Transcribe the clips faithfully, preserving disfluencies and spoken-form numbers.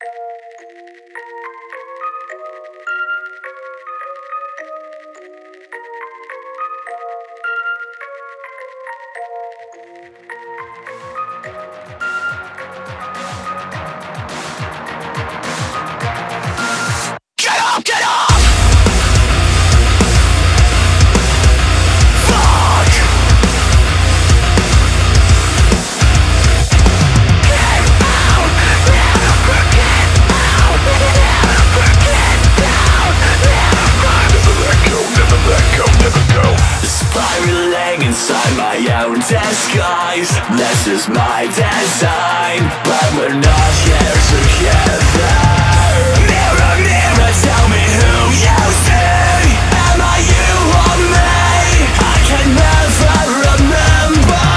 Disguise, this is my design, but we're not here together. Mirror, mirror, tell me who you see. Am I you or me? I can never remember.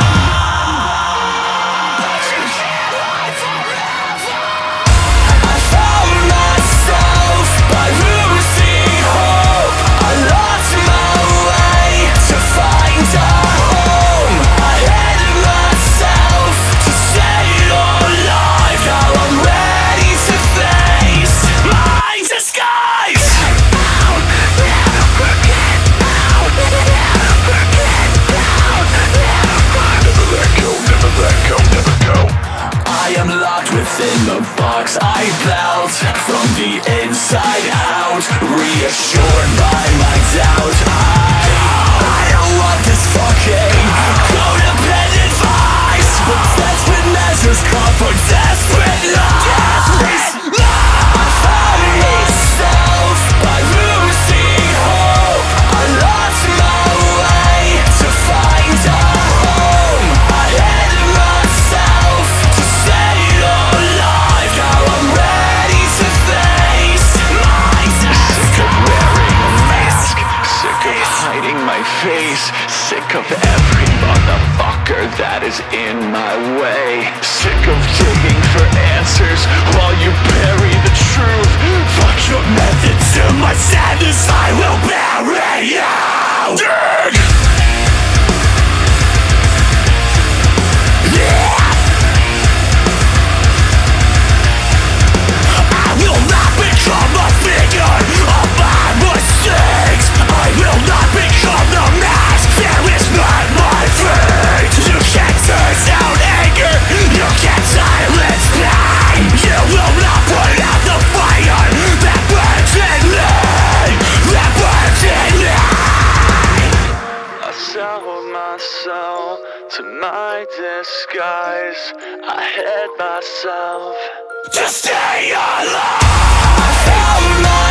I found myself by losing hope. I lost my way to find a within the box I built, from the inside out, reassured by my doubt. I, I don't want this fucking codependent vice, but desperate measures call for desperate lies. I found myself by losing hope. I lost my way to find a home. I hid myself to save alive. Now I'm ready to face my death. Sick of wearing a mask, sick of hiding my face, sick of every motherfucker that is in my way, sick of digging for answers while you bury the truth. Fuck your method to my sadness, I will bury you. Dig! I will not become a figure of my mistakes. I will not become the mask. There is not my fate. You can't turn down anger. You can't silence pain. You will not put out the fire that burns in me. That burns in me. I sold my soul to my disguise. I hid myself to stay alive. I found my